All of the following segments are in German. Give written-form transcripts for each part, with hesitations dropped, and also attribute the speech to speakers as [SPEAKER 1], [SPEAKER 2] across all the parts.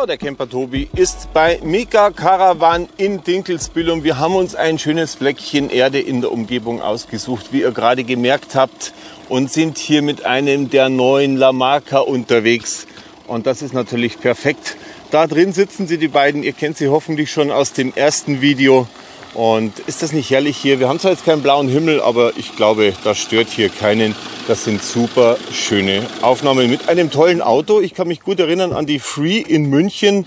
[SPEAKER 1] So, der Camper Tobi ist bei Mika Caravan in Dinkelsbühl. Wir haben uns ein schönes Fleckchen Erde in der Umgebung ausgesucht, wie ihr gerade gemerkt habt, und sind hier mit einem der neuen Lamarca unterwegs. Und das ist natürlich perfekt. Da drin sitzen sie, die beiden. Ihr kennt sie hoffentlich schon aus dem ersten Video. Und ist das nicht herrlich hier? Wir haben zwar jetzt keinen blauen Himmel, aber ich glaube, das stört hier keinen. Das sind super schöne Aufnahmen mit einem tollen Auto. Ich kann mich gut erinnern an die Free in München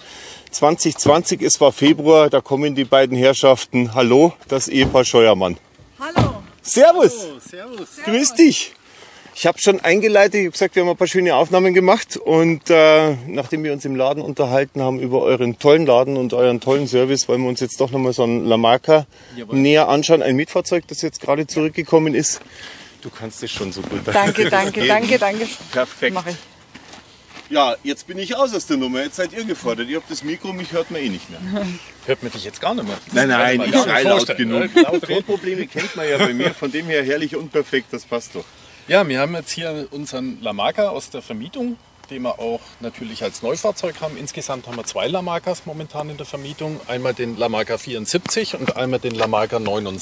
[SPEAKER 1] 2020. Es war Februar, da kommen die beiden Herrschaften. Hallo, das Ehepaar Scheuermann.
[SPEAKER 2] Hallo.
[SPEAKER 1] Servus.
[SPEAKER 2] Hallo, servus.
[SPEAKER 1] Grüß dich. Ich habe schon eingeleitet, ich habe gesagt, wir haben ein paar schöne Aufnahmen gemacht. Und nachdem wir uns im Laden unterhalten haben über euren tollen Laden und euren tollen Service, wollen wir uns jetzt doch nochmal so ein Lamarca näher anschauen. Ein Mietfahrzeug, das jetzt gerade zurückgekommen ist. Du kannst es schon so gut.
[SPEAKER 2] Danke.
[SPEAKER 1] Perfekt.
[SPEAKER 2] Mach ich.
[SPEAKER 1] Ja, jetzt bin ich aus der Nummer. Jetzt seid ihr gefordert. Ihr habt das Mikro, mich hört man eh nicht mehr.
[SPEAKER 3] Hört man dich jetzt gar nicht mehr?
[SPEAKER 1] Nein, ich schreie laut
[SPEAKER 3] vorstellen.
[SPEAKER 1] genug. Tonprobleme kennt man ja bei mir. Von dem her herrlich und perfekt, das passt doch.
[SPEAKER 3] Ja, wir haben jetzt hier unseren Lamarca aus der Vermietung, den wir auch natürlich als Neufahrzeug haben. Insgesamt haben wir 2 Lamarcas momentan in der Vermietung. Einmal den Lamarca 74 und einmal den Lamarca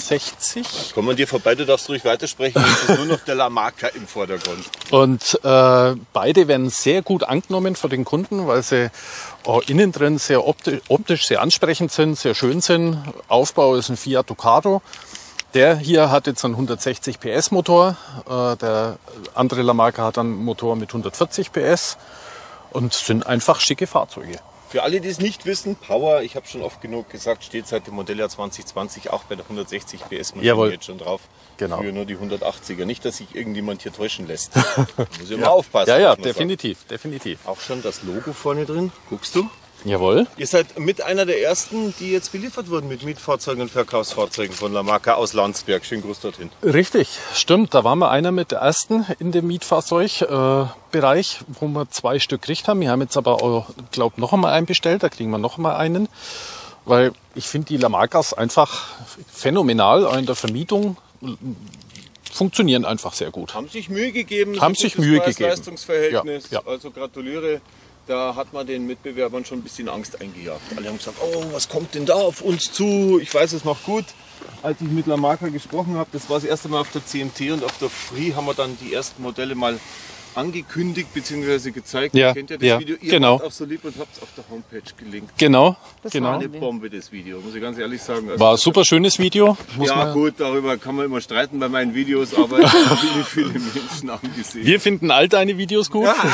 [SPEAKER 3] 69.
[SPEAKER 1] Komm an dir vorbei, du darfst ruhig weitersprechen. Jetzt ist nur noch der Lamarca im Vordergrund.
[SPEAKER 3] Und beide werden sehr gut angenommen von den Kunden, weil sie innen drin sehr optisch sehr ansprechend sind, sehr schön sind. Aufbau ist ein Fiat Ducato. Der hier hat jetzt einen 160 PS Motor, der andere Lamarca hat einen Motor mit 140 PS und sind einfach schicke Fahrzeuge.
[SPEAKER 1] Für alle, die es nicht wissen, Power, ich habe schon oft genug gesagt, steht seit dem Modelljahr 2020 auch bei der 160 PS Maschine jetzt schon drauf.
[SPEAKER 3] Genau.
[SPEAKER 1] Für nur die 180er. Nicht, dass sich irgendjemand hier täuschen lässt. Muss ich mal aufpassen.
[SPEAKER 3] Ja, definitiv.
[SPEAKER 1] Auch schon das Logo vorne drin. Guckst du?
[SPEAKER 3] Jawohl.
[SPEAKER 1] Ihr seid mit einer der ersten, die jetzt beliefert wurden mit Mietfahrzeugen und Verkaufsfahrzeugen von Lamarca aus Landsberg. Schönen Gruß dorthin.
[SPEAKER 3] Richtig, stimmt. Da waren wir einer mit der ersten in dem Mietfahrzeugbereich, wo wir 2 Stück gekriegt haben. Wir haben jetzt aber auch, glaube noch einmal einen bestellt. Da kriegen wir noch einmal einen. Weil ich finde die Lamarcas einfach phänomenal. Auch in der Vermietung funktionieren einfach sehr gut.
[SPEAKER 1] Haben sich Mühe gegeben.
[SPEAKER 3] Haben sich Mühe gegeben.
[SPEAKER 1] Leistungsverhältnis.
[SPEAKER 3] Ja.
[SPEAKER 1] Also gratuliere. Da hat man den Mitbewerbern schon ein bisschen Angst eingejagt. Alle haben gesagt, oh, was kommt denn da auf uns zu? Ich weiß es noch gut, als ich mit Lamarca gesprochen habe. Das war das erste Mal auf der CMT und auf der Free haben wir dann die ersten Modelle mal angekündigt bzw. gezeigt.
[SPEAKER 3] Ja,
[SPEAKER 1] Ihr kennt ja das
[SPEAKER 3] ja,
[SPEAKER 1] Video. Ihr
[SPEAKER 3] genau.
[SPEAKER 1] wart auch so lieb und habt es auf der Homepage gelinkt.
[SPEAKER 3] Genau.
[SPEAKER 1] War eine Bombe, das Video, muss ich ganz ehrlich sagen. Also
[SPEAKER 3] War ein super schönes Video.
[SPEAKER 1] ja gut, darüber kann man immer streiten bei meinen Videos, aber ich habe viele Menschen angesehen.
[SPEAKER 3] Wir finden all deine Videos gut.
[SPEAKER 1] Sonst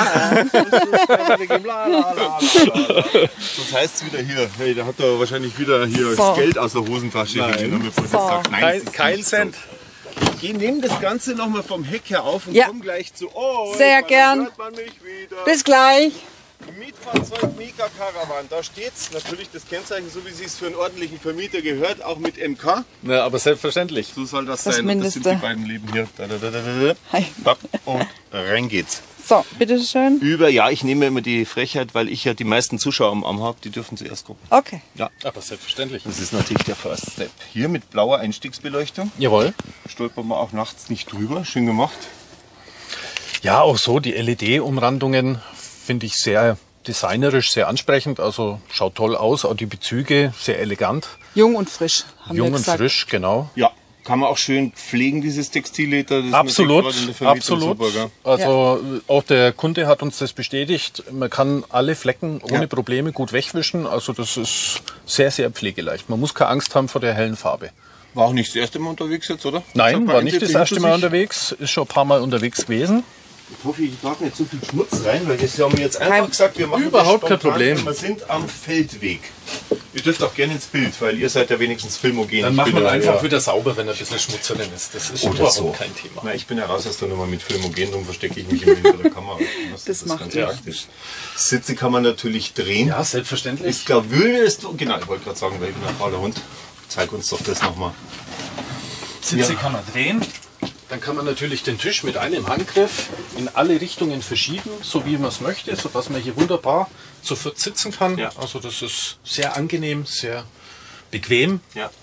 [SPEAKER 1] heißt es wieder hier, hey, da hat er wahrscheinlich wieder hier das Geld aus der Hosentasche genommen, bevor er sagt, nein, das ist
[SPEAKER 3] Kein
[SPEAKER 1] nicht
[SPEAKER 3] Cent.
[SPEAKER 1] So. Ich nehme das Ganze nochmal vom Heck her auf und komme gleich zu euch.
[SPEAKER 2] Sehr gern.
[SPEAKER 1] Hört man mich wieder.
[SPEAKER 2] Bis gleich.
[SPEAKER 1] Mietfahrzeug Mika Caravan, da steht's. Natürlich das Kennzeichen, so wie es für einen ordentlichen Vermieter gehört, auch mit MK.
[SPEAKER 3] Na, aber selbstverständlich.
[SPEAKER 1] So soll das
[SPEAKER 2] Das
[SPEAKER 1] sein.
[SPEAKER 2] Mindeste.
[SPEAKER 1] Das sind die beiden Leben hier.
[SPEAKER 2] Hi.
[SPEAKER 1] Und rein geht's.
[SPEAKER 2] So, bitteschön.
[SPEAKER 1] Ja, ich nehme immer die Frechheit, weil ich ja die meisten Zuschauer am Arm habe, die dürfen zuerst gucken.
[SPEAKER 2] Okay.
[SPEAKER 1] Ja,
[SPEAKER 3] Aber selbstverständlich.
[SPEAKER 1] das ist natürlich der First Step. Hier mit blauer Einstiegsbeleuchtung.
[SPEAKER 3] Jawohl.
[SPEAKER 1] Stolpert man auch nachts nicht drüber. Schön gemacht.
[SPEAKER 3] Ja, auch so die LED-Umrandungen finde ich sehr designerisch, sehr ansprechend. Also schaut toll aus. Auch die Bezüge sehr elegant.
[SPEAKER 2] Jung und frisch, haben wir
[SPEAKER 3] Jung und
[SPEAKER 2] gesagt.
[SPEAKER 3] frisch, genau.
[SPEAKER 1] Ja, kann man auch schön pflegen, dieses Textilleder. Das
[SPEAKER 3] Absolut,
[SPEAKER 1] ist natürlich gerade in der Vermietung
[SPEAKER 3] absolut.
[SPEAKER 1] super, gell?
[SPEAKER 3] Also auch der Kunde hat uns das bestätigt. Man kann alle Flecken ohne
[SPEAKER 1] Ja.
[SPEAKER 3] Probleme gut wegwischen. Also das ist sehr, sehr pflegeleicht. Man muss keine Angst haben vor der hellen Farbe.
[SPEAKER 1] War auch nicht das erste Mal unterwegs jetzt, oder?
[SPEAKER 3] Nein, war nicht das
[SPEAKER 1] Einsätze
[SPEAKER 3] erste
[SPEAKER 1] hinter
[SPEAKER 3] Mal
[SPEAKER 1] sich.
[SPEAKER 3] unterwegs. Ist schon ein paar Mal unterwegs gewesen.
[SPEAKER 1] Ich hoffe, ich trage nicht so viel Schmutz rein, weil das haben wir jetzt einfach gesagt, wir machen
[SPEAKER 3] Überhaupt
[SPEAKER 1] das
[SPEAKER 3] kein
[SPEAKER 1] spontan.
[SPEAKER 3] Problem.
[SPEAKER 1] Wir sind am Feldweg. Ihr dürft auch gerne ins Bild, weil ihr seid ja wenigstens filmogen.
[SPEAKER 3] Dann
[SPEAKER 1] Ich
[SPEAKER 3] macht
[SPEAKER 1] bin
[SPEAKER 3] man
[SPEAKER 1] ja-
[SPEAKER 3] einfach
[SPEAKER 1] ja.
[SPEAKER 3] wieder sauber, wenn ein bisschen Schmutz drin ist. Das ist
[SPEAKER 1] Oder
[SPEAKER 3] überhaupt
[SPEAKER 1] so.
[SPEAKER 3] kein Thema.
[SPEAKER 1] Na, ich bin ja raus aus der Nummer mit Filmogen, darum verstecke ich mich immer hinter der Kamera.
[SPEAKER 2] Das macht
[SPEAKER 1] ganz
[SPEAKER 2] nichts.
[SPEAKER 1] praktisch. Sitze kann man natürlich drehen.
[SPEAKER 3] Ja, selbstverständlich.
[SPEAKER 1] Ich glaube, würdest du... Genau, ich wollte gerade sagen, weil ich bin ein fauler Hund. Zeig uns doch das nochmal.
[SPEAKER 3] Sitze kann man drehen. Dann kann man natürlich den Tisch mit einem Handgriff in alle Richtungen verschieben, so wie man es möchte, sodass man hier wunderbar zu viert sitzen kann.
[SPEAKER 1] Ja.
[SPEAKER 3] Also das ist sehr angenehm, sehr bequem.
[SPEAKER 1] Ja.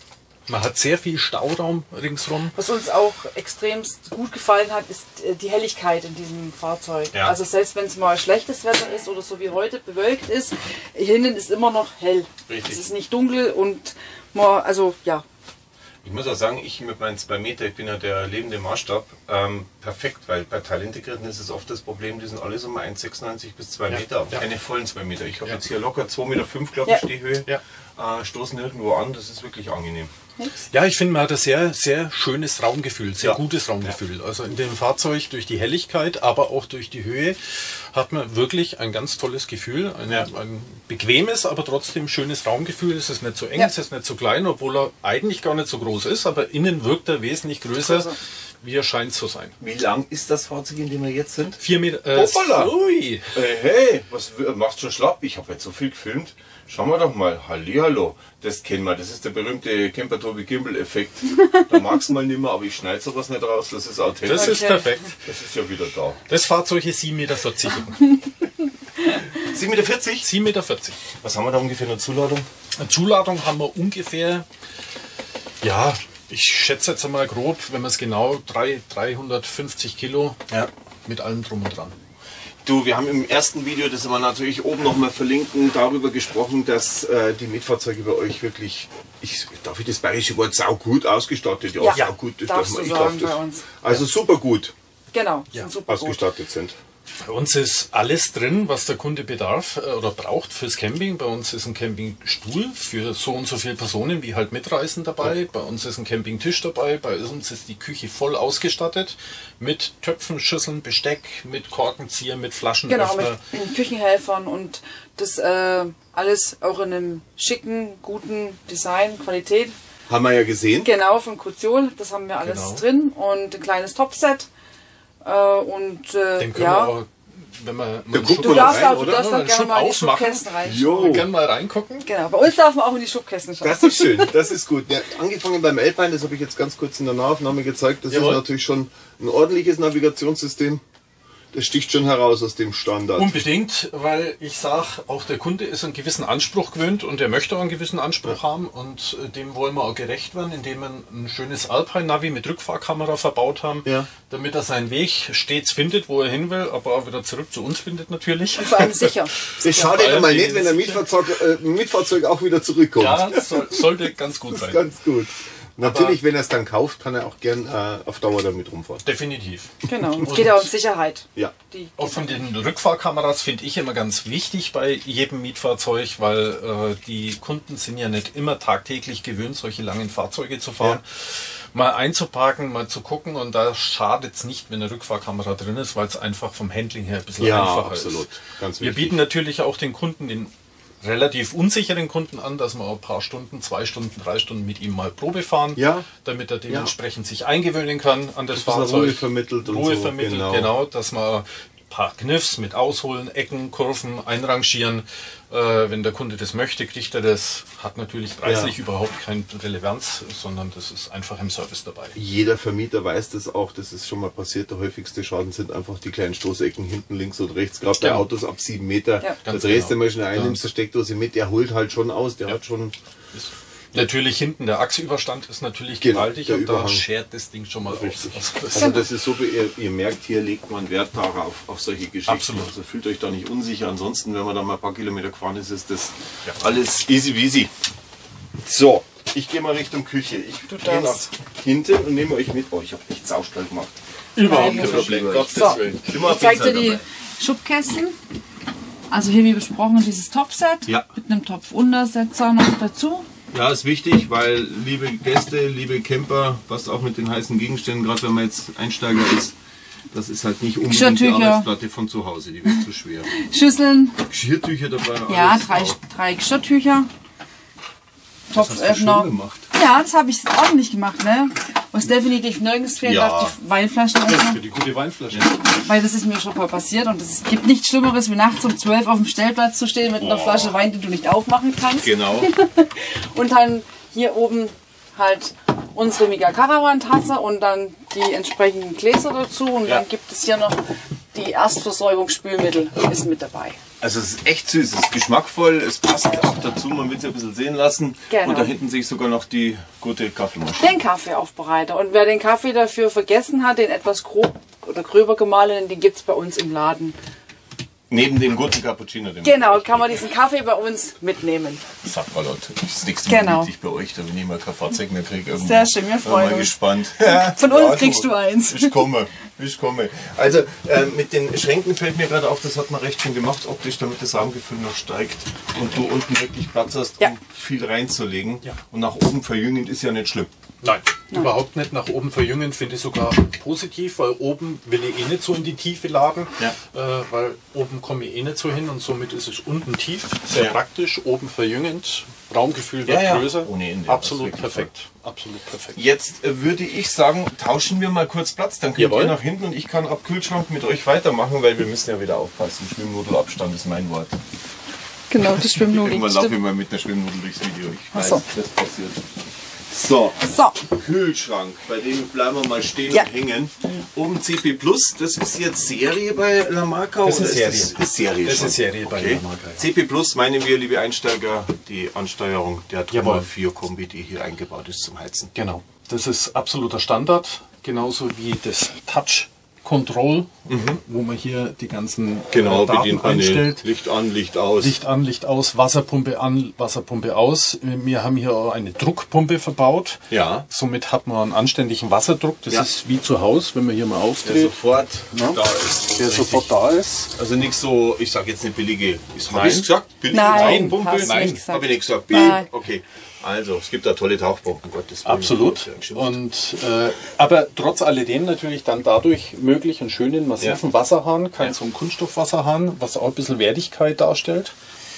[SPEAKER 3] Man hat sehr viel Stauraum ringsrum.
[SPEAKER 2] Was uns auch extremst gut gefallen hat, ist die Helligkeit in diesem Fahrzeug.
[SPEAKER 3] Ja.
[SPEAKER 2] Also selbst wenn es mal schlechtes Wetter ist oder so wie heute bewölkt ist, hinten ist immer noch hell.
[SPEAKER 1] Richtig.
[SPEAKER 2] Es ist nicht dunkel und man, also ja.
[SPEAKER 1] Ich muss auch sagen, ich mit meinen 2 Meter, ich bin ja der lebende Maßstab, perfekt, weil bei Teilintegrierten ist es oft das Problem, die sind alle so mal 1,96 bis 2 Meter, aber keine vollen 2 Meter. Ich habe jetzt hier locker 2,5 Meter, glaube ich, Stehhöhe, stoßen nirgendwo an, das ist wirklich angenehm.
[SPEAKER 3] Ja, ich finde, man hat ein sehr, sehr schönes Raumgefühl, sehr gutes Raumgefühl. Also in dem Fahrzeug durch die Helligkeit, aber auch durch die Höhe hat man wirklich ein ganz tolles Gefühl. Ein bequemes, aber trotzdem schönes Raumgefühl. Es ist nicht so eng, es ist nicht so klein, obwohl er eigentlich gar nicht so groß ist, aber innen wirkt er wesentlich größer, wie er scheint zu sein.
[SPEAKER 1] Wie lang ist das Fahrzeug, in dem wir jetzt sind?
[SPEAKER 3] 4 Meter.
[SPEAKER 1] Hoppala!
[SPEAKER 3] Ui.
[SPEAKER 1] Hey, was machst du schon schlapp? Ich habe jetzt so viel gefilmt. Schauen wir doch mal. Hallihallo. Das kennen wir. Das ist der berühmte Camper-Tobi-Gimbal-Effekt. Da magst du mal nicht mehr, aber ich schneide sowas nicht raus. Das ist authentisch.
[SPEAKER 3] Das ist perfekt.
[SPEAKER 1] Das ist ja wieder da.
[SPEAKER 3] Das Fahrzeug ist 7,40 Meter.
[SPEAKER 1] 7,40 Meter?
[SPEAKER 3] 7,40 Meter.
[SPEAKER 1] Was haben wir da ungefähr in der Zuladung?
[SPEAKER 3] Eine Zuladung haben wir ungefähr, ja, ich schätze jetzt einmal grob, wenn man es genau, 350 Kilo mit allem drum und dran.
[SPEAKER 1] Du, wir haben im ersten Video, das wir natürlich oben nochmal verlinken, darüber gesprochen, dass die Mietfahrzeuge bei euch wirklich, darf ich das bayerische Wort saugut ausgestattet?
[SPEAKER 2] Ja,
[SPEAKER 1] saugut, das darf
[SPEAKER 2] darfst
[SPEAKER 1] man,
[SPEAKER 2] du
[SPEAKER 1] ich darf
[SPEAKER 2] sagen
[SPEAKER 1] das.
[SPEAKER 2] bei uns.
[SPEAKER 1] Also super gut
[SPEAKER 2] Genau, sind super gut.
[SPEAKER 1] ausgestattet sind.
[SPEAKER 3] Bei uns ist alles drin, was der Kunde bedarf oder braucht fürs Camping. Bei uns ist ein Campingstuhl für so und so viele Personen, wie halt mitreisen dabei. Bei uns ist ein Campingtisch dabei. Bei uns ist die Küche voll ausgestattet mit Töpfen, Schüsseln, Besteck, mit Korkenzieher, mit Flaschenöffner.
[SPEAKER 2] Genau, mit Küchenhelfern und das alles auch in einem schicken, guten Design, Qualität.
[SPEAKER 1] Haben wir ja gesehen.
[SPEAKER 2] Genau, von Kuziol, das haben wir alles drin und ein kleines Topset.
[SPEAKER 3] Den können wir auch, wenn man
[SPEAKER 1] Da guckt
[SPEAKER 2] Du
[SPEAKER 1] man
[SPEAKER 2] darfst
[SPEAKER 1] rein,
[SPEAKER 2] auch,
[SPEAKER 1] oder?
[SPEAKER 2] gerne mal in die
[SPEAKER 3] aufmachen.
[SPEAKER 2] Schubkästen reinschauen.
[SPEAKER 3] gerne mal reingucken.
[SPEAKER 2] Genau, bei uns darf man auch in die Schubkästen schauen.
[SPEAKER 1] Das ist schön, das ist gut. Ja, angefangen beim Alpine, das habe ich jetzt ganz kurz in der Nahaufnahme gezeigt. Das
[SPEAKER 3] Jawohl.
[SPEAKER 1] ist natürlich schon ein ordentliches Navigationssystem. Das sticht schon heraus aus dem Standard.
[SPEAKER 3] Unbedingt, weil ich sage, auch der Kunde ist einen gewissen Anspruch gewöhnt und er möchte auch einen gewissen Anspruch haben und dem wollen wir auch gerecht werden, indem wir ein schönes Alpine-Navi mit Rückfahrkamera verbaut haben, damit er seinen Weg stets findet, wo er hin will, aber auch wieder zurück zu uns findet natürlich.
[SPEAKER 2] Und vor allem sicher.
[SPEAKER 1] Das schadet ja mal nicht, wenn ein Mietfahrzeug auch wieder zurückkommt.
[SPEAKER 3] Ja, das sollte ganz gut sein.
[SPEAKER 1] Ganz gut. Natürlich, wenn er es dann kauft, kann er auch gern auf Dauer damit rumfahren.
[SPEAKER 3] Definitiv.
[SPEAKER 2] Genau, es geht ja um Sicherheit.
[SPEAKER 1] Ja.
[SPEAKER 3] Auch von den Rückfahrkameras finde ich immer ganz wichtig bei jedem Mietfahrzeug, weil die Kunden sind ja nicht immer tagtäglich gewöhnt, solche langen Fahrzeuge zu fahren. Mal einzuparken, mal zu gucken und da schadet es nicht, wenn eine Rückfahrkamera drin ist, weil es einfach vom Handling her ein bisschen einfacher
[SPEAKER 1] absolut.
[SPEAKER 3] ist.
[SPEAKER 1] Ganz
[SPEAKER 3] Wir
[SPEAKER 1] wichtig.
[SPEAKER 3] bieten natürlich auch den Kunden, den relativ unsicheren Kunden an, dass wir auch ein paar Stunden, 2 Stunden, 3 Stunden mit ihm mal Probe fahren, damit er dementsprechend sich eingewöhnen kann an das Fahrzeug.
[SPEAKER 1] Ruhe vermittelt und
[SPEAKER 3] Ruhe
[SPEAKER 1] so,
[SPEAKER 3] vermittelt, genau, dass man ein paar Kniffs mit Ausholen, Ecken, Kurven, Einrangieren. Wenn der Kunde das möchte, kriegt er das. Hat natürlich preislich überhaupt keine Relevanz, sondern das ist einfach im Service dabei.
[SPEAKER 1] Jeder Vermieter weiß das auch, das ist schon mal passiert. Der häufigste Schaden sind einfach die kleinen Stoßecken hinten links und rechts. Gerade bei Autos ab 7 Meter. Da drehst du mal schnell ein, nimmst die Steckdose mit, der holt halt schon aus. Der hat schon...
[SPEAKER 3] Natürlich hinten, der Achsüberstand ist natürlich gewaltig und da schert das Ding schon mal
[SPEAKER 1] Richtig.
[SPEAKER 3] aus.
[SPEAKER 1] Also das ist so, ihr merkt, hier legt man Wert darauf, auf solche Geschichten.
[SPEAKER 3] Absolut.
[SPEAKER 1] Also fühlt euch da nicht unsicher. Ansonsten, wenn man da mal ein paar Kilometer gefahren ist, ist das alles easy peasy. So, ich gehe mal Richtung Küche. Ich gehe nach hinten und nehme euch mit. Oh, ich habe echt saustall gemacht.
[SPEAKER 3] Überhaupt kein Problem.
[SPEAKER 2] So, ich zeige dir die Schubkästen. Also hier wie besprochen dieses Topset mit einem Topfuntersetzer noch dazu.
[SPEAKER 1] Ja, ist wichtig, weil liebe Gäste, liebe Camper, was auch mit den heißen Gegenständen, gerade wenn man jetzt Einsteiger ist, das ist halt nicht unbedingt die Arbeitsplatte von zu Hause, die wird zu schwer.
[SPEAKER 2] Schüsseln.
[SPEAKER 1] Geschirrtücher dabei.
[SPEAKER 2] Ja, drei Geschirrtücher. Topföffner.
[SPEAKER 1] Gemacht.
[SPEAKER 2] Ja, das habe ich ordentlich gemacht, ne? Was definitiv nirgends fehlen darf, die Weinflaschenöffner.
[SPEAKER 3] Für die gute Weinflasche.
[SPEAKER 2] Weil das ist mir schon mal passiert und es gibt nichts Schlimmeres, wie nachts um 12 auf dem Stellplatz zu stehen mit einer Flasche Wein, die du nicht aufmachen kannst.
[SPEAKER 1] Genau.
[SPEAKER 2] Und dann hier oben halt unsere Mika Caravan Tasse und dann die entsprechenden Gläser dazu und dann gibt es hier noch die Erstversorgung Spülmittel ist mit dabei.
[SPEAKER 1] Also es ist echt süß, es ist geschmackvoll, es passt auch dazu, man will es ein bisschen sehen lassen.
[SPEAKER 2] Genau.
[SPEAKER 1] Und da hinten sehe ich sogar noch die gute Kaffeemaschine.
[SPEAKER 2] Den Kaffeeaufbereiter. Und wer den Kaffee dafür vergessen hat, den etwas grob oder gröber gemahlenen, den gibt es bei uns im Laden.
[SPEAKER 1] Neben dem guten Cappuccino.
[SPEAKER 2] Genau, kann man diesen Kaffee bei uns mitnehmen.
[SPEAKER 1] Sag mal Leute, das nächste Mal
[SPEAKER 2] Genau.
[SPEAKER 1] melde ich bei euch, da wenn ich mal kein Fahrzeug mehr kriege.
[SPEAKER 2] Sehr schön, wir freuen
[SPEAKER 1] mal
[SPEAKER 2] uns.
[SPEAKER 1] gespannt.
[SPEAKER 2] Von uns kriegst du eins.
[SPEAKER 1] Ich komme. Also mit den Schränken fällt mir gerade auf, das hat man recht schön gemacht optisch, damit das Raumgefühl noch steigt und du unten wirklich Platz hast, um viel reinzulegen.
[SPEAKER 3] Ja.
[SPEAKER 1] Und nach oben verjüngend ist ja nicht schlimm.
[SPEAKER 3] Nein, überhaupt nicht. Nach oben verjüngen finde ich sogar positiv, weil oben will ich eh nicht so in die Tiefe laden, weil oben komme ich eh nicht so hin und somit ist es unten tief, sehr praktisch, oben verjüngend, Raumgefühl wird größer,
[SPEAKER 1] ohne Ende.
[SPEAKER 3] absolut perfekt, absolut perfekt.
[SPEAKER 1] Jetzt würde ich sagen, tauschen wir mal kurz Platz, dann könnt ihr nach hinten und ich kann ab Kühlschrank mit euch weitermachen, weil wir müssen ja wieder aufpassen. Schwimmnudelabstand ist mein Wort.
[SPEAKER 2] Genau, die Schwimmnudel.
[SPEAKER 1] Irgendwann laufe ich mal mit einer Schwimmnudel durchs Video. Ich weiß,
[SPEAKER 2] so.
[SPEAKER 1] das passiert. So,
[SPEAKER 2] So,
[SPEAKER 1] Kühlschrank, bei dem bleiben wir mal stehen
[SPEAKER 2] Ja.
[SPEAKER 1] und hängen. Oben CP Plus, das ist jetzt Serie bei La Marca?
[SPEAKER 3] Das
[SPEAKER 1] oder
[SPEAKER 3] ist Serie.
[SPEAKER 1] Ist Serie
[SPEAKER 3] Das
[SPEAKER 1] schon?
[SPEAKER 3] ist Serie bei La Marca, ja.
[SPEAKER 1] CP Plus meinen wir, liebe Einsteiger, die Ansteuerung der
[SPEAKER 3] Jawohl.
[SPEAKER 1] Trümmer 4 Kombi, die hier eingebaut ist zum Heizen.
[SPEAKER 3] Genau, das ist absoluter Standard, genauso wie das Touch Control, wo man hier die ganzen Daten einstellt.
[SPEAKER 1] Licht an, Licht aus.
[SPEAKER 3] Licht an, Licht aus, Wasserpumpe an, Wasserpumpe aus. Wir haben hier auch eine Druckpumpe verbaut.
[SPEAKER 1] Ja.
[SPEAKER 3] Somit hat man einen anständigen Wasserdruck. Das ist wie zu Hause, wenn man hier mal
[SPEAKER 1] Der
[SPEAKER 3] aufdreht.
[SPEAKER 1] sofort
[SPEAKER 3] Ja.
[SPEAKER 1] da ist.
[SPEAKER 3] Der sofort da ist.
[SPEAKER 1] Also nichts so, ich sage jetzt eine billige. Habe
[SPEAKER 3] Nein.
[SPEAKER 1] ich gesagt? Billige
[SPEAKER 2] Nein,
[SPEAKER 1] Tauchpumpe?
[SPEAKER 2] hast du nicht gesagt.
[SPEAKER 1] Habe ich nicht gesagt.
[SPEAKER 2] Nein.
[SPEAKER 1] Okay. Also, es gibt da tolle Tauchpumpen, Gottes Willen.
[SPEAKER 3] Absolut. Und, aber trotz alledem natürlich dann dadurch möglich einen schönen, massiven Wasserhahn, kein so ein Kunststoffwasserhahn, was auch ein bisschen Wertigkeit darstellt.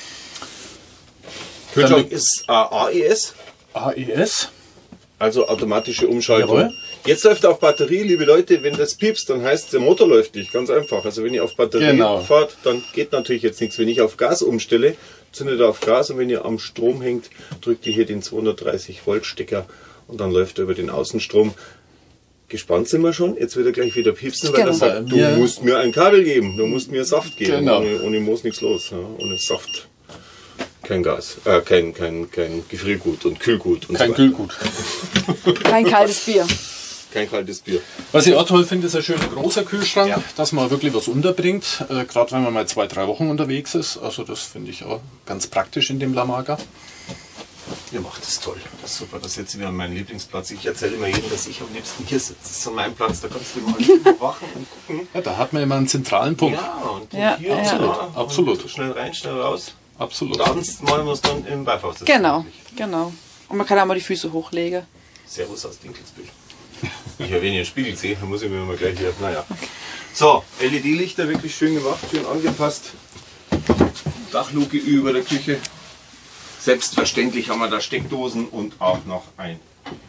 [SPEAKER 1] Kühlschrank ist AES,
[SPEAKER 3] AES.
[SPEAKER 1] also automatische Umschaltung.
[SPEAKER 3] Jawohl.
[SPEAKER 1] Jetzt läuft er auf Batterie, liebe Leute, wenn das piepst, dann heißt es, der Motor läuft nicht, ganz einfach. Also wenn ihr auf Batterie fahrt, dann geht natürlich jetzt nichts. Wenn ich auf Gas umstelle, zündet er auf Gas und wenn ihr am Strom hängt, drückt ihr hier den 230 Volt Stecker und dann läuft er über den Außenstrom. Gespannt sind wir schon, jetzt wird er gleich wieder piepsen, weil er sagt, du musst mir ein Kabel geben, du musst mir Saft geben.
[SPEAKER 3] Genau.
[SPEAKER 1] Ohne Moos nichts los, ja. Ohne Saft. Kein Gas, kein Gefriergut und Kühlgut. Und
[SPEAKER 3] Kein
[SPEAKER 1] so
[SPEAKER 3] Kühlgut.
[SPEAKER 2] kein kaltes Bier.
[SPEAKER 1] Kein kaltes Bier.
[SPEAKER 3] Was ich auch toll finde, ist ein schöner großer Kühlschrank,
[SPEAKER 1] Ja.
[SPEAKER 3] dass man wirklich was unterbringt, gerade wenn man mal 2-3 Wochen unterwegs ist. Also das finde ich auch ganz praktisch in dem La Marca.
[SPEAKER 1] Ihr macht das toll. Das ist super. Das ist jetzt wieder mein Lieblingsplatz. Ich erzähle immer jedem, dass ich am liebsten hier sitze. Das ist so mein Platz. Da kannst du mal überwachen und gucken.
[SPEAKER 3] Ja, da hat man immer einen zentralen Punkt.
[SPEAKER 1] Ja, und
[SPEAKER 2] Ja,
[SPEAKER 1] hier
[SPEAKER 2] ja.
[SPEAKER 1] und da.
[SPEAKER 3] Absolut.
[SPEAKER 1] Und schnell rein, schnell raus.
[SPEAKER 3] Absolut.
[SPEAKER 1] Und abends malen wir es dann im Beifahrhaus.
[SPEAKER 2] Genau, genau. Und man kann auch mal die Füße hochlegen.
[SPEAKER 1] Servus aus Dinkelsbühl. Ich habe wenig Spiegel sehe, dann muss ich mir mal gleich hier. Naja. So, LED-Lichter wirklich schön gemacht, schön angepasst. Dachluke über der Küche. Selbstverständlich haben wir da Steckdosen und auch noch ein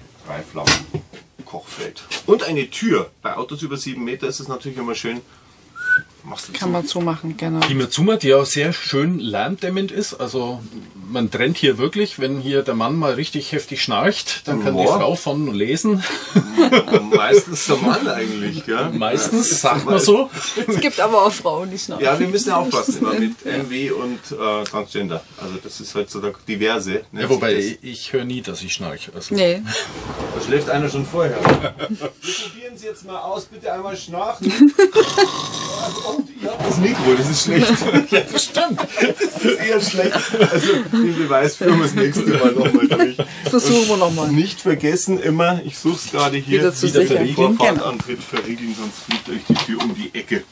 [SPEAKER 1] 3-Flammen-Kochfeld. Und eine Tür. Bei Autos über 7 Meter ist es natürlich immer schön. Machst du
[SPEAKER 2] Kann man zumachen, genau.
[SPEAKER 3] Die Mitsuma, die auch sehr schön lärmdämmend ist. Also man trennt hier wirklich, wenn hier der Mann mal richtig heftig schnarcht, dann kann die Frau von lesen.
[SPEAKER 1] Meistens der Mann eigentlich, gell?
[SPEAKER 3] Meistens, sagt man so.
[SPEAKER 2] Es gibt aber auch Frauen, die schnarchen.
[SPEAKER 1] Ja, wir müssen ja aufpassen immer mit MW und Transgender. Also das ist heutzutage diverse.
[SPEAKER 3] Ja, wobei ich höre nie, dass ich schnarche. Also,
[SPEAKER 2] Nee.
[SPEAKER 1] Da schläft einer schon vorher. Wir probieren Sie jetzt mal aus, bitte einmal schnarchen. Und ihr habt das Mikro, das ist schlecht. Ja, das stimmt. Das ist eher schlecht. Also den Beweis führen wir das nächste Mal nochmal durch.
[SPEAKER 2] Versuchen wir nochmal.
[SPEAKER 1] Nicht vergessen immer, ich suche es gerade hier,
[SPEAKER 2] Wieder zu
[SPEAKER 1] wieder
[SPEAKER 2] sichern.
[SPEAKER 1] verriegeln.
[SPEAKER 2] Genau.
[SPEAKER 1] Vorfahrtantritt verriegeln, sonst fliegt euch die Tür um die Ecke.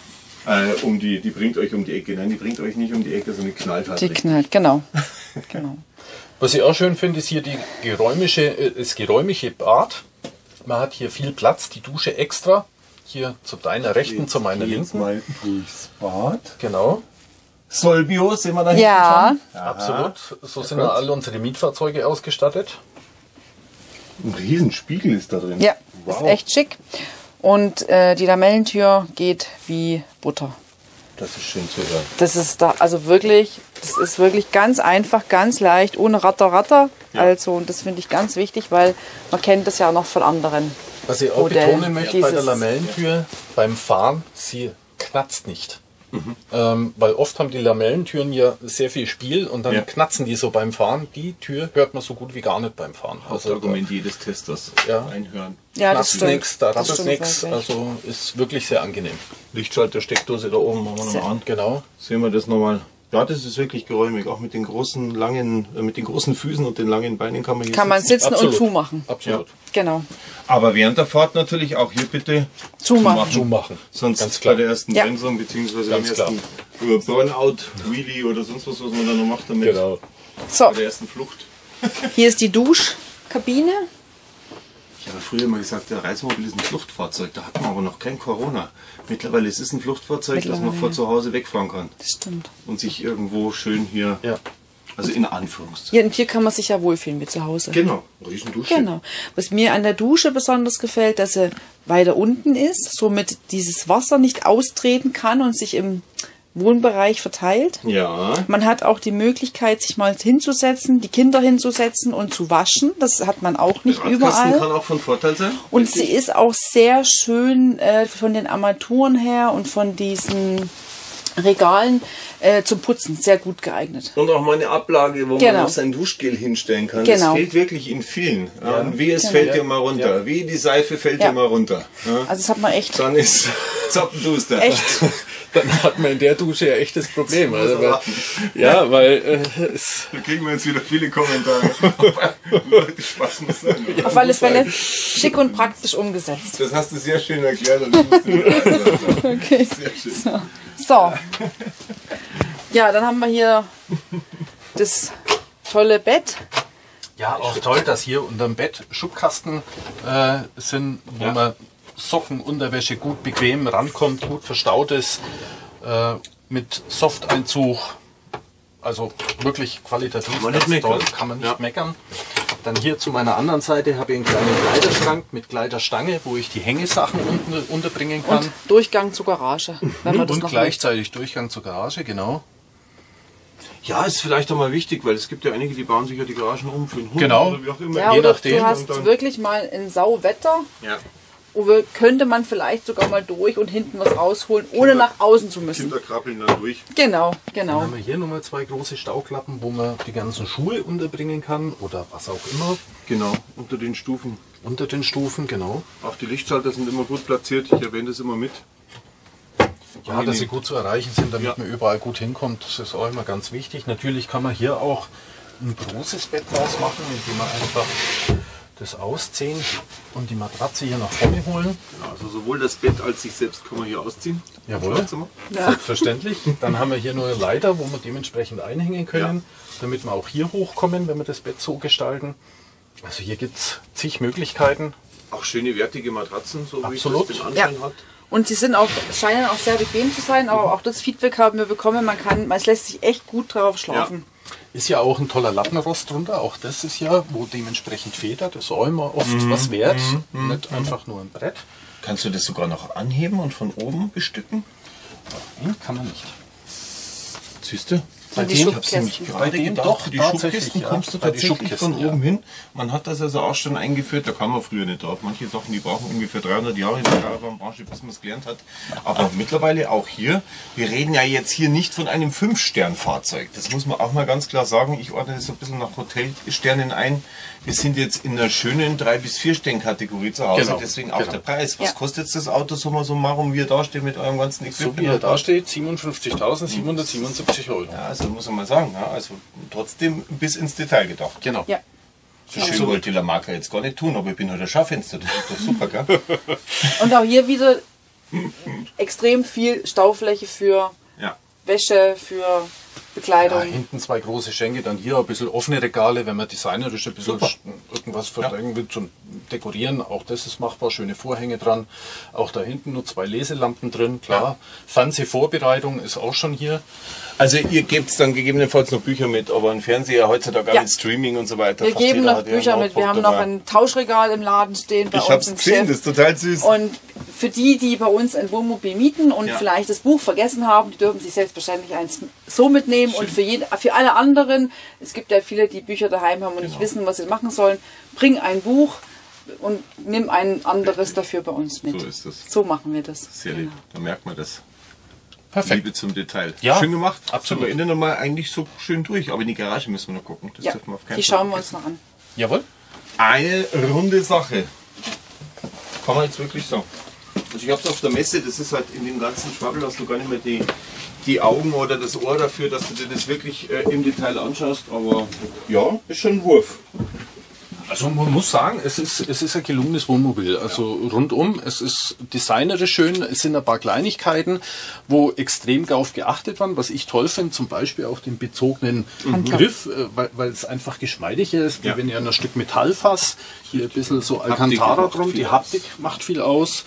[SPEAKER 1] Die bringt euch um die Ecke. Nein, die bringt euch nicht um die Ecke, sondern knallt halt.
[SPEAKER 2] Die
[SPEAKER 1] richtig.
[SPEAKER 2] knallt, genau. Genau.
[SPEAKER 3] Was ich auch schön finde, ist hier das geräumige Bad. Man hat hier viel Platz, die Dusche extra. Hier zu deiner Rechten, zu meiner
[SPEAKER 1] Jetzt
[SPEAKER 3] Linken.
[SPEAKER 1] mal durchs Bad.
[SPEAKER 3] Genau,
[SPEAKER 1] Solbio, sehen wir da
[SPEAKER 2] Ja,
[SPEAKER 1] hinten schon?
[SPEAKER 3] absolut. So sind ja alle unsere Mietfahrzeuge ausgestattet.
[SPEAKER 1] Ein Riesenspiegel ist da drin.
[SPEAKER 2] ja,
[SPEAKER 1] Wow.
[SPEAKER 2] ist echt schick. Und die Lamellentür geht wie Butter.
[SPEAKER 1] Das ist schön zu hören.
[SPEAKER 2] Das ist da, also wirklich, das ist wirklich ganz einfach, ganz leicht, ohne Ratter.
[SPEAKER 1] Ja.
[SPEAKER 2] Also, und das finde ich ganz wichtig, weil man kennt das ja auch noch von anderen.
[SPEAKER 3] Was ich auch
[SPEAKER 2] Modell,
[SPEAKER 3] betonen möchte bei der
[SPEAKER 2] dieses-
[SPEAKER 3] Lamellentür, beim Fahren, sie knatzt nicht. weil oft haben die Lamellentüren ja sehr viel Spiel und dann knatzen die so beim Fahren. Die Tür hört man so gut wie gar nicht beim Fahren.
[SPEAKER 1] Hauptargument jedes Testers, einhören.
[SPEAKER 2] Ja, das
[SPEAKER 3] Knackt
[SPEAKER 2] stimmt.
[SPEAKER 3] nichts, da
[SPEAKER 2] Das
[SPEAKER 3] rappelt nichts, also ist wirklich sehr angenehm.
[SPEAKER 1] Lichtschalter, Steckdose da oben, machen wir nochmal an.
[SPEAKER 3] Genau.
[SPEAKER 1] Sehen wir das nochmal. Ja, das ist wirklich geräumig. Auch mit den großen, langen, mit den großen Füßen und den langen Beinen kann man hier
[SPEAKER 2] Sitzen und zumachen.
[SPEAKER 3] Absolut.
[SPEAKER 2] Genau.
[SPEAKER 1] Aber während der Fahrt natürlich auch hier bitte
[SPEAKER 3] Zumachen.
[SPEAKER 1] Sonst
[SPEAKER 3] Ganz klar.
[SPEAKER 1] bei der ersten Bremsung beziehungsweise beim ersten Burnout, Wheelie oder sonst was man da noch macht damit.
[SPEAKER 3] Genau.
[SPEAKER 2] So,
[SPEAKER 1] Bei der ersten Flucht.
[SPEAKER 2] hier ist die Duschkabine.
[SPEAKER 1] Ich habe früher immer gesagt, der Reisemobil ist ein Fluchtfahrzeug. Da hatten wir aber noch kein Corona. Mittlerweile ist es ein Fluchtfahrzeug, das man von zu Hause wegfahren kann.
[SPEAKER 2] Das stimmt.
[SPEAKER 1] Und sich irgendwo schön hier, also in Anführungszeichen.
[SPEAKER 2] Hier, und hier kann man sich ja wohlfühlen wie zu Hause.
[SPEAKER 1] Genau, Riesendusche.
[SPEAKER 2] Genau. Was mir an der Dusche besonders gefällt, dass sie weiter unten ist, somit dieses Wasser nicht austreten kann und sich im Wohnbereich verteilt.
[SPEAKER 1] Ja.
[SPEAKER 2] Man hat auch die Möglichkeit, sich mal hinzusetzen, die Kinder hinzusetzen und zu waschen. Das hat man auch nicht
[SPEAKER 1] Der Radkasten
[SPEAKER 2] überall.
[SPEAKER 1] kann auch von Vorteil sein.
[SPEAKER 2] Und sie ist auch sehr schön von den Armaturen her und von diesen Regalen zum Putzen sehr gut geeignet.
[SPEAKER 1] Und auch mal eine Ablage, wo man noch sein Duschgel hinstellen kann.
[SPEAKER 2] Genau.
[SPEAKER 1] Das fehlt wirklich in vielen. Ja. Und wie es fällt dir mal runter. Wie die Seife fällt dir mal runter. Ja.
[SPEAKER 2] Also das hat man echt.
[SPEAKER 1] Dann ist zappenduster.
[SPEAKER 2] Echt.
[SPEAKER 3] Dann hat man in der Dusche ja echtes Problem. Also,
[SPEAKER 1] Da kriegen wir jetzt wieder viele Kommentare. Leute, Spaß muss sein.
[SPEAKER 2] Auf alle Fälle schick und praktisch umgesetzt.
[SPEAKER 1] Das hast du sehr schön erklärt. Und ich musste wieder
[SPEAKER 2] Okay.
[SPEAKER 1] sehr schön.
[SPEAKER 2] So. Ja, dann haben wir hier das tolle Bett.
[SPEAKER 3] Ja, auch toll, dass hier unterm Bett Schubkasten sind, wo man Socken, Unterwäsche gut bequem rankommt, gut verstaut ist, mit Softeinzug. Also wirklich qualitativ ganz toll, kann man nicht meckern. Dann hier zu meiner anderen Seite habe ich einen kleinen Kleiderschrank mit Kleiderstange, wo ich die Hängesachen unten unterbringen kann.
[SPEAKER 2] Und Durchgang zur Garage. Wenn man das
[SPEAKER 3] Und
[SPEAKER 2] noch
[SPEAKER 3] gleichzeitig Durchgang zur Garage, genau.
[SPEAKER 1] Ja, ist vielleicht auch mal wichtig, weil es gibt ja einige, die bauen sich ja die Garagen um für den Hund
[SPEAKER 3] Genau.
[SPEAKER 1] oder wie auch immer.
[SPEAKER 2] Ja,
[SPEAKER 3] je
[SPEAKER 2] oder
[SPEAKER 3] nachdem.
[SPEAKER 2] du hast wirklich mal ein Sauwetter.
[SPEAKER 1] Ja.
[SPEAKER 2] Könnte man vielleicht sogar mal durch und hinten was rausholen, ohne nach außen zu müssen.
[SPEAKER 1] Kinder krabbeln dann durch.
[SPEAKER 2] Genau,
[SPEAKER 3] Dann
[SPEAKER 2] genau.
[SPEAKER 3] haben wir hier nochmal zwei große Stauklappen, wo man die ganzen Schuhe unterbringen kann oder was auch immer.
[SPEAKER 1] Genau, unter den Stufen.
[SPEAKER 3] Unter den Stufen, genau.
[SPEAKER 1] Auch die Lichtschalter sind immer gut platziert. Ich erwähne das immer mit.
[SPEAKER 3] Ja, dass sie gut zu erreichen sind, damit man überall gut hinkommt, das ist auch immer ganz wichtig. Natürlich kann man hier auch ein großes Bett draus machen, indem man einfach das ausziehen und die Matratze hier nach vorne holen.
[SPEAKER 1] Ja, also sowohl das Bett als sich selbst kann man hier ausziehen.
[SPEAKER 3] Jawohl,
[SPEAKER 1] Schlafzimmer.
[SPEAKER 3] selbstverständlich. Dann haben wir hier nur eine Leiter, wo wir dementsprechend einhängen können, damit wir auch hier hochkommen, wenn wir das Bett so gestalten. Also hier gibt es zig Möglichkeiten.
[SPEAKER 1] Auch schöne wertige Matratzen, so
[SPEAKER 3] Absolut.
[SPEAKER 1] wie es den Anschein hat.
[SPEAKER 2] Und sie sind auch, scheinen auch sehr bequem zu sein, aber auch das Feedback haben wir bekommen, es lässt sich echt gut drauf schlafen.
[SPEAKER 3] Ist ja auch ein toller Lattenrost drunter, auch das ist ja, wo dementsprechend federt, das ist auch immer oft was wert, nicht einfach nur ein Brett.
[SPEAKER 1] Kannst du das sogar noch anheben und von oben bestücken?
[SPEAKER 3] Kann man nicht.
[SPEAKER 1] Siehst du?
[SPEAKER 2] Sind die Schubkästen.
[SPEAKER 1] Gerade
[SPEAKER 3] dem
[SPEAKER 1] gedacht,
[SPEAKER 3] doch,
[SPEAKER 1] für die
[SPEAKER 3] tatsächlich,
[SPEAKER 1] Schubkästen
[SPEAKER 3] ja.
[SPEAKER 1] kommst du
[SPEAKER 3] Bei den
[SPEAKER 1] tatsächlich
[SPEAKER 3] Schubkästen,
[SPEAKER 1] von oben hin. Man hat das also auch schon eingeführt, da kam man früher nicht drauf. Manche Sachen, die brauchen ungefähr 300 Jahre in der Caravan-Branche, bis man es gelernt hat. Aber mittlerweile auch hier, wir reden ja jetzt hier nicht von einem 5-Stern-Fahrzeug. Das muss man auch mal ganz klar sagen. Ich ordne das so ein bisschen nach Hotelsternen ein. Wir sind jetzt in einer schönen 3- bis 4-Stern-Kategorie zu Hause,
[SPEAKER 3] Genau,
[SPEAKER 1] deswegen auch
[SPEAKER 3] genau.
[SPEAKER 1] der Preis. Was kostet jetzt das Auto summa summarum, wie er da steht mit eurem ganzen
[SPEAKER 3] So wie
[SPEAKER 1] Equipment?
[SPEAKER 3] er da steht, 57.777 Euro.
[SPEAKER 1] Ja, also muss man mal sagen, ja, also trotzdem bis ins Detail gedacht.
[SPEAKER 3] Genau.
[SPEAKER 2] Ja.
[SPEAKER 1] So schön wollte die Lamarca jetzt gar nicht tun, aber ich bin halt ein Schaufenster, das ist doch super, gell?
[SPEAKER 2] Und auch hier wieder extrem viel Staufläche für
[SPEAKER 1] Ja.
[SPEAKER 2] Wäsche, für Bekleidung.
[SPEAKER 3] Ja, hinten zwei große Schenke, dann hier ein bisschen offene Regale, wenn man designerisch ein bisschen
[SPEAKER 1] Super.
[SPEAKER 3] irgendwas verdrängen will zum Dekorieren. Auch das ist machbar, schöne Vorhänge dran. Auch da hinten nur zwei Leselampen drin, klar. Fernsehvorbereitung ist auch schon hier.
[SPEAKER 1] Also ihr gebt dann gegebenenfalls noch Bücher mit, aber ein Fernseher heutzutage auch
[SPEAKER 2] Ja.
[SPEAKER 1] mit Streaming und so weiter.
[SPEAKER 2] Wir
[SPEAKER 1] fast
[SPEAKER 2] geben
[SPEAKER 1] jeder
[SPEAKER 2] noch
[SPEAKER 1] hat ja
[SPEAKER 2] Bücher
[SPEAKER 1] ein
[SPEAKER 2] mit. Wir haben
[SPEAKER 1] Notebook
[SPEAKER 2] noch
[SPEAKER 1] dabei.
[SPEAKER 2] ein Tauschregal im Laden stehen bei
[SPEAKER 1] Ich
[SPEAKER 2] uns
[SPEAKER 1] hab's
[SPEAKER 2] im
[SPEAKER 1] gesehen, das
[SPEAKER 2] Geschäft.
[SPEAKER 1] ist total süß.
[SPEAKER 2] Und für die, die bei uns ein Wohnmobil mieten und
[SPEAKER 1] Ja.
[SPEAKER 2] vielleicht das Buch vergessen haben, die dürfen sich selbstverständlich eins so mitnehmen. Und für alle anderen, es gibt ja viele, die Bücher daheim haben und nicht wissen, was sie machen sollen, bring ein Buch und nimm ein anderes dafür bei uns mit.
[SPEAKER 1] So ist das.
[SPEAKER 2] So machen wir das.
[SPEAKER 1] Sehr lieb, da merkt man das.
[SPEAKER 3] Perfekt.
[SPEAKER 1] Liebe zum Detail.
[SPEAKER 3] Ja,
[SPEAKER 1] schön gemacht.
[SPEAKER 3] absolut.
[SPEAKER 1] Wir innen nochmal eigentlich so schön durch, aber in die Garage müssen wir noch gucken. Das
[SPEAKER 2] Ja,
[SPEAKER 1] dürfen wir auf keinen
[SPEAKER 2] die
[SPEAKER 1] Fall
[SPEAKER 2] schauen wir uns
[SPEAKER 1] vergessen.
[SPEAKER 2] noch an.
[SPEAKER 3] Jawohl.
[SPEAKER 1] Eine runde Sache. Kann man jetzt wirklich sagen. Also ich habe es auf der Messe, das ist halt in dem ganzen Schwabbel, hast du gar nicht mehr die Augen oder das Ohr dafür, dass du dir das wirklich im Detail anschaust. Aber ja, ist schon ein Wurf.
[SPEAKER 3] Also man muss sagen, es ist ein gelungenes Wohnmobil. Also rundum, es ist designerisch schön, es sind ein paar Kleinigkeiten, wo extrem darauf geachtet werden, was ich toll finde, zum Beispiel auch den bezogenen Griff, weil es einfach geschmeidiger ist, wie
[SPEAKER 1] Ja.
[SPEAKER 3] wenn ihr ein Stück Metallfass, hier ein bisschen so Alcantara
[SPEAKER 1] macht
[SPEAKER 3] drum,
[SPEAKER 1] viel
[SPEAKER 3] die
[SPEAKER 1] aus.
[SPEAKER 3] Haptik macht viel aus.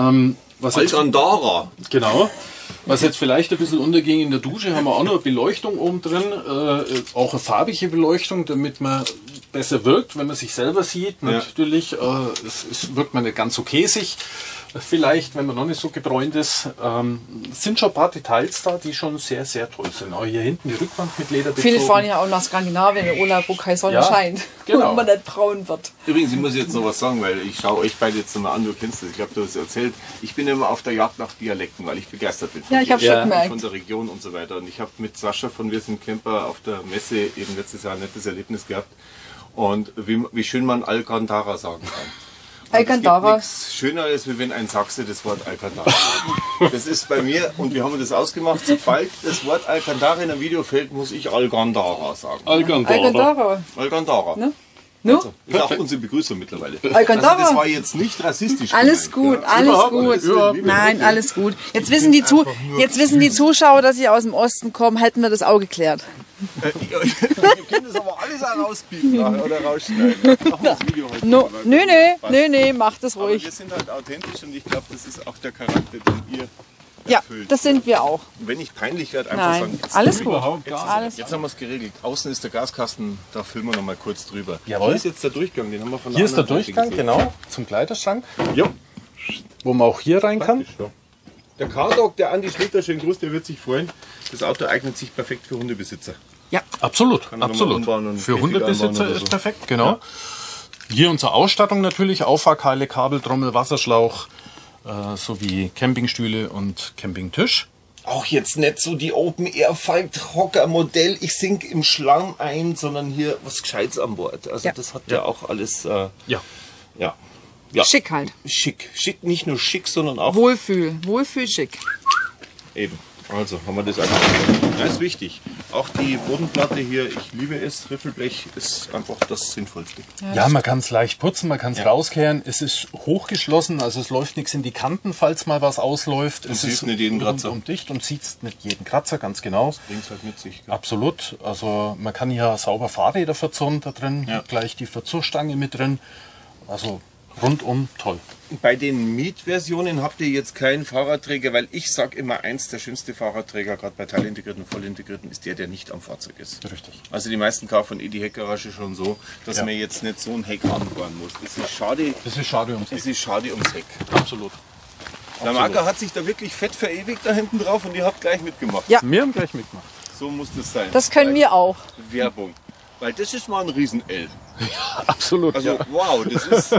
[SPEAKER 3] Was jetzt,
[SPEAKER 1] Alcantara.
[SPEAKER 3] genau. Was jetzt vielleicht ein bisschen unterging in der Dusche, haben wir auch noch eine Beleuchtung oben drin, auch eine farbige Beleuchtung, damit man besser wirkt, wenn man sich selber sieht. Natürlich wirkt man nicht ganz so käsig. Vielleicht, wenn man noch nicht so gebräunt ist, sind schon ein paar Details da, die schon sehr, sehr toll sind. Auch hier hinten die Rückwand mit Leder
[SPEAKER 2] Viele
[SPEAKER 3] bezogen.
[SPEAKER 2] fahren ja auch nach Skandinavien in Urlaub, wo keine Sonne
[SPEAKER 3] Ja,
[SPEAKER 2] scheint
[SPEAKER 3] genau.
[SPEAKER 2] und man nicht braun wird.
[SPEAKER 1] Übrigens, ich muss jetzt noch was sagen, weil ich schaue euch beide jetzt nochmal an, du kennst das, ich habe das erzählt. Ich bin immer auf der Jagd nach Dialekten, weil ich begeistert bin.
[SPEAKER 2] Ja, ich habe
[SPEAKER 3] Ja.
[SPEAKER 2] schon gemerkt.
[SPEAKER 1] Von der Region und so weiter. Und ich habe mit Sascha von Wir sind Camper auf der Messe eben letztes Jahr ein nettes Erlebnis gehabt. Und wie schön man Alcantara sagen kann. Und
[SPEAKER 2] Alcantara.
[SPEAKER 1] es gibt nichts Schöneres, wie wenn ein Sachse das Wort Alcantara sagt. Das ist bei mir, und wir haben das ausgemacht, sobald das Wort Alcantara in einem Video fällt, muss ich Alcantara sagen.
[SPEAKER 2] Alcantara.
[SPEAKER 1] Alcantara.
[SPEAKER 2] Ne? No?
[SPEAKER 1] Also, ist auch unsere Begrüßung mittlerweile.
[SPEAKER 2] Alcantara.
[SPEAKER 1] Also das war jetzt nicht rassistisch.
[SPEAKER 2] Alles
[SPEAKER 1] gemeint,
[SPEAKER 2] gut,
[SPEAKER 1] ja.
[SPEAKER 2] alles
[SPEAKER 1] Überhaupt
[SPEAKER 2] gut.
[SPEAKER 1] nicht. Liebe
[SPEAKER 2] Nein,
[SPEAKER 1] Leute.
[SPEAKER 2] alles gut. Jetzt wissen die Zuschauer, dass ich aus dem Osten komme, hätten wir das auch geklärt.
[SPEAKER 1] Wir können das aber alles auch rauspiepen nachher oder rausschneiden. Machen wir das Video heute
[SPEAKER 2] No,
[SPEAKER 1] mal.
[SPEAKER 2] nö, macht es
[SPEAKER 1] Aber
[SPEAKER 2] ruhig.
[SPEAKER 1] wir sind halt authentisch und ich glaube, das ist auch der Charakter, den ihr
[SPEAKER 2] Ja,
[SPEAKER 1] erfüllt.
[SPEAKER 2] das sind wir auch.
[SPEAKER 1] Und wenn ich peinlich werde, einfach
[SPEAKER 2] Nein,
[SPEAKER 1] sagen, jetzt
[SPEAKER 2] alles
[SPEAKER 1] drüber.
[SPEAKER 2] gut.
[SPEAKER 1] Jetzt haben wir es geregelt. Außen ist der Gaskasten, da filmen wir noch mal kurz drüber.
[SPEAKER 3] Jawohl.
[SPEAKER 1] Hier ist jetzt der Durchgang, den haben wir von
[SPEAKER 3] Hier ist der
[SPEAKER 1] anderen Seite
[SPEAKER 3] Durchgang,
[SPEAKER 1] gesehen.
[SPEAKER 3] genau, zum Kleiderschrank,
[SPEAKER 1] Ja,
[SPEAKER 3] wo man auch hier rein kann.
[SPEAKER 1] praktisch, ja. Der Cardog, der Andi Schlitter, schönen Gruß, der wird sich freuen. Das Auto eignet sich perfekt für Hundebesitzer.
[SPEAKER 3] Absolut,
[SPEAKER 1] man nochmal
[SPEAKER 3] absolut.
[SPEAKER 1] umbauen und
[SPEAKER 3] Für
[SPEAKER 1] Käfig
[SPEAKER 3] Hundebesitzer
[SPEAKER 1] einbauen oder
[SPEAKER 3] ist
[SPEAKER 1] so.
[SPEAKER 3] perfekt, genau. Hier unsere Ausstattung natürlich, Auffahrkeile, Kabeltrommel, Wasserschlauch, sowie Campingstühle und Campingtisch.
[SPEAKER 1] Auch jetzt nicht so die Open-Air-Falthocker-Modell, ich sink im Schlamm ein, sondern hier was Gescheites an Bord. Also
[SPEAKER 2] Ja.
[SPEAKER 1] das hat ja auch alles,
[SPEAKER 3] Ja.
[SPEAKER 1] ja.
[SPEAKER 2] Schick halt.
[SPEAKER 1] Schick. Schick, nicht nur schick, sondern auch
[SPEAKER 2] Wohlfühl, schick.
[SPEAKER 1] eben. Also haben wir das einfach. Das ist wichtig. Auch die Bodenplatte hier, ich liebe es, Riffelblech ist einfach das Sinnvollste.
[SPEAKER 3] Ja, man kann es leicht putzen, man kann es rauskehren. Es ist hochgeschlossen, also es läuft nichts in die Kanten, falls mal was ausläuft. Es
[SPEAKER 1] siehst
[SPEAKER 3] ist
[SPEAKER 1] nicht jeden Kratzer.
[SPEAKER 3] rundum dicht und sieht nicht jeden Kratzer, ganz genau.
[SPEAKER 1] Bringt's halt mit sich. Gell?
[SPEAKER 3] Absolut. Also man kann hier sauber Fahrräder verzurren da drin,
[SPEAKER 1] Ja.
[SPEAKER 3] gleich die Verzurstange mit drin. Also rundum toll.
[SPEAKER 1] Bei den Mietversionen habt ihr jetzt keinen Fahrradträger, weil ich sage immer, eins der schönsten Fahrradträger, gerade bei teilintegrierten und vollintegrierten, ist der nicht am Fahrzeug ist.
[SPEAKER 3] Richtig.
[SPEAKER 1] Also die meisten kaufen die Heckgarage schon so, dass
[SPEAKER 3] Ja.
[SPEAKER 1] man jetzt nicht so ein Heck anbauen muss. Das ist schade.
[SPEAKER 3] Das ist schade ums
[SPEAKER 1] Das ist schade ums Heck.
[SPEAKER 3] Absolut.
[SPEAKER 1] Der Marker hat sich da wirklich fett verewigt da hinten drauf und ihr habt gleich mitgemacht.
[SPEAKER 2] Ja.
[SPEAKER 3] Wir haben gleich mitgemacht.
[SPEAKER 1] So muss das sein.
[SPEAKER 2] Das können wir auch.
[SPEAKER 1] Werbung. Weil das ist mal ein Riesen-L.
[SPEAKER 3] Absolut.
[SPEAKER 1] Also wow, das ist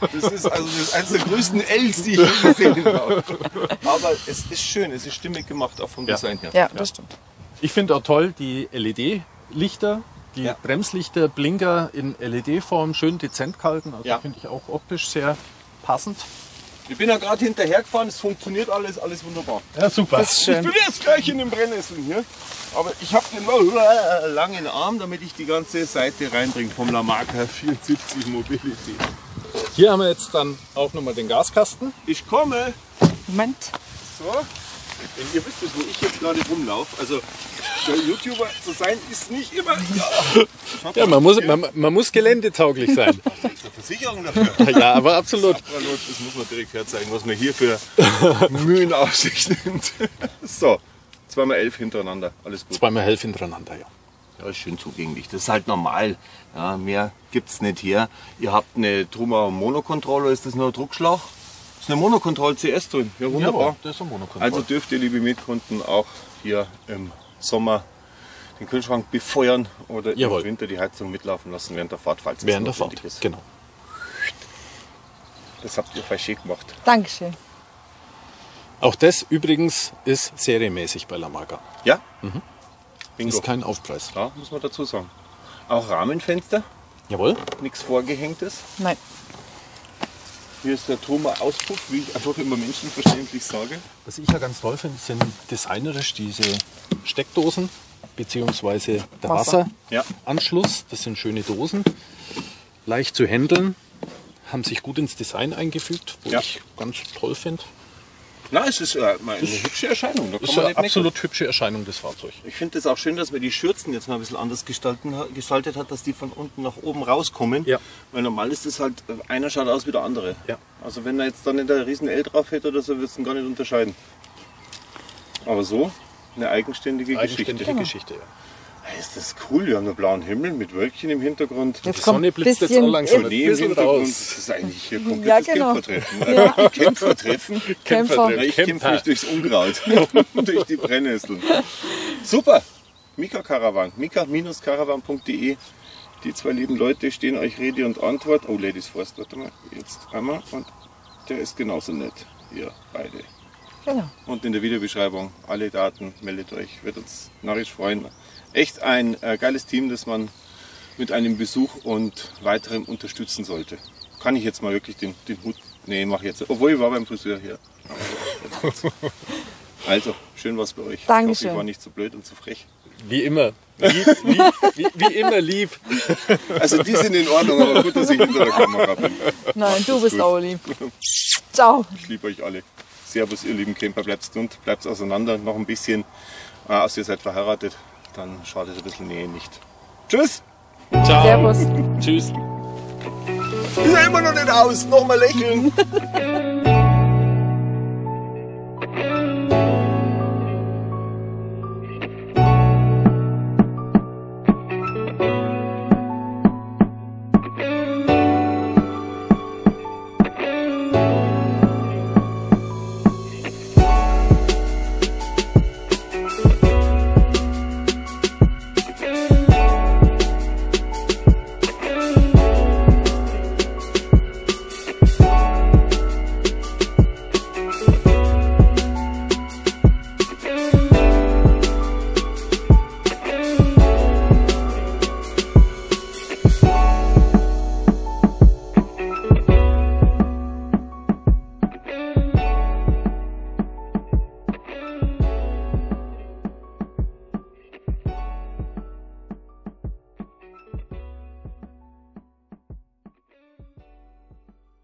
[SPEAKER 1] eines der größten Ls, die ich je gesehen habe. Aber es ist schön, es ist stimmig gemacht, auch vom Design her.
[SPEAKER 2] Ja, das stimmt.
[SPEAKER 3] Ich finde auch toll die LED-Lichter, die
[SPEAKER 1] Ja.
[SPEAKER 3] Bremslichter, Blinker in LED-Form, schön dezent gehalten. Also
[SPEAKER 1] Ja.
[SPEAKER 3] finde ich auch optisch sehr passend.
[SPEAKER 1] Ich bin ja gerade hinterhergefahren, es funktioniert alles wunderbar.
[SPEAKER 3] Ja, super.
[SPEAKER 2] Das ist
[SPEAKER 1] Ich
[SPEAKER 2] schön.
[SPEAKER 1] bin jetzt gleich in den Brennnesseln hier, aber ich habe den langen Arm, damit ich die ganze Seite reinbringe vom Lamarca 74 Mobility.
[SPEAKER 3] Hier haben wir jetzt dann auch nochmal den Gaskasten.
[SPEAKER 1] Ich komme,
[SPEAKER 2] Moment.
[SPEAKER 1] so, denn ihr wisst es, wo ich jetzt gerade rumlaufe, also der YouTuber zu sein ist nicht immer,
[SPEAKER 3] Ja, man muss geländetauglich sein.
[SPEAKER 1] extra Versicherung dafür.
[SPEAKER 3] Ja, aber absolut.
[SPEAKER 1] Das muss man direkt herzeigen, was man hier für Mühen auf sich nimmt. So, 2x11 hintereinander, alles gut.
[SPEAKER 3] Zweimal Helf hintereinander, ja.
[SPEAKER 1] Ja, ist schön zugänglich. Das ist halt normal. Ja, mehr gibt's nicht hier. Ihr habt eine Truma Monocontroller, ist das nur ein Druckschlauch? Ist eine Monocontrol CS drin. Ja, wunderbar.
[SPEAKER 3] Jawohl, das ist ein Monocontrol.
[SPEAKER 1] Also dürft ihr, liebe Mietkunden, auch hier im Sommer den Kühlschrank befeuern oder
[SPEAKER 3] Jawohl.
[SPEAKER 1] im Winter die Heizung mitlaufen lassen während der Fahrt, falls es
[SPEAKER 3] während der
[SPEAKER 1] notwendig
[SPEAKER 3] Fahrt.
[SPEAKER 1] ist.
[SPEAKER 3] Genau.
[SPEAKER 1] Das habt ihr fein schön gemacht.
[SPEAKER 2] Dankeschön.
[SPEAKER 3] Auch das übrigens ist serienmäßig bei La Marca.
[SPEAKER 1] Ja?
[SPEAKER 3] Ist kein Aufpreis.
[SPEAKER 1] Ja, muss man dazu sagen. Auch Rahmenfenster,
[SPEAKER 3] Jawohl.
[SPEAKER 1] nichts Vorgehängtes.
[SPEAKER 2] Nein.
[SPEAKER 1] Hier ist der Thoma-Auspuff, wie ich einfach immer menschenverständlich sage.
[SPEAKER 3] Was ich ja ganz toll finde, sind designerisch diese Steckdosen beziehungsweise der Wasseranschluss. Das sind schöne Dosen, leicht zu handeln, haben sich gut ins Design eingefügt, wo ich ganz toll finde.
[SPEAKER 1] Na, es ist eine hübsche Erscheinung. Da kann
[SPEAKER 3] Das ist
[SPEAKER 1] man
[SPEAKER 3] eine
[SPEAKER 1] nicht meckern.
[SPEAKER 3] absolut hübsche Erscheinung des Fahrzeugs.
[SPEAKER 1] Ich finde es auch schön, dass man die Schürzen jetzt mal ein bisschen anders gestaltet hat, dass die von unten nach oben rauskommen.
[SPEAKER 3] Ja.
[SPEAKER 1] Weil normal ist es halt, einer schaut aus wie der andere.
[SPEAKER 3] Ja.
[SPEAKER 1] Also wenn er jetzt da nicht ein riesen L drauf hätte oder so, würdest du ihn gar nicht unterscheiden. Aber so eine eigenständige
[SPEAKER 3] Geschichte, ja.
[SPEAKER 1] Hey, ist das cool, wir haben einen blauen Himmel mit Wölkchen im Hintergrund.
[SPEAKER 2] Jetzt
[SPEAKER 3] Die
[SPEAKER 2] kommt
[SPEAKER 3] Sonne blitzt jetzt
[SPEAKER 2] bisschen-
[SPEAKER 3] auch langsam
[SPEAKER 1] Schnee im
[SPEAKER 3] ein bisschen
[SPEAKER 1] Hintergrund.
[SPEAKER 3] raus.
[SPEAKER 1] Das ist eigentlich hier komplettes
[SPEAKER 2] Ja, genau.
[SPEAKER 1] Kämpfertreffen. Kämpfertreffen.
[SPEAKER 2] Kämpfer.
[SPEAKER 1] Ja, ich kämpfe mich durchs Unkraut, durch die Brennnesseln. Super! Mika Caravan, mika-caravan.de. Die zwei lieben Leute stehen euch Rede und Antwort. Oh, Ladies First, warte mal, jetzt einmal. Und der ist genauso nett. Ihr beide.
[SPEAKER 2] Genau.
[SPEAKER 1] Und in der Videobeschreibung alle Daten, meldet euch, wird uns narrisch freuen. Echt ein geiles Team, das man mit einem Besuch und weiterem unterstützen sollte. Kann ich jetzt mal wirklich den Hut... Nee, mach jetzt. Obwohl, ich war beim Friseur hier. Also, schön was bei euch.
[SPEAKER 2] Dankeschön.
[SPEAKER 1] Ich hoffe, ich war nicht zu blöd und zu frech.
[SPEAKER 3] Wie immer. Wie immer lieb.
[SPEAKER 1] Also die sind in Ordnung, aber gut, dass ich hinter der Kamera bin.
[SPEAKER 2] Nein, du
[SPEAKER 1] das
[SPEAKER 2] bist
[SPEAKER 1] gut.
[SPEAKER 2] auch lieb. Ciao.
[SPEAKER 1] Ich liebe euch alle. Servus, ihr lieben Camper, bleibt gesund, bleibt auseinander, noch ein bisschen. Außer ihr seid verheiratet, dann schadet ein bisschen Nähe nicht. Tschüss!
[SPEAKER 3] Ciao.
[SPEAKER 2] Servus.
[SPEAKER 3] Tschüss.
[SPEAKER 1] Ist ja immer noch nicht aus, nochmal lächeln.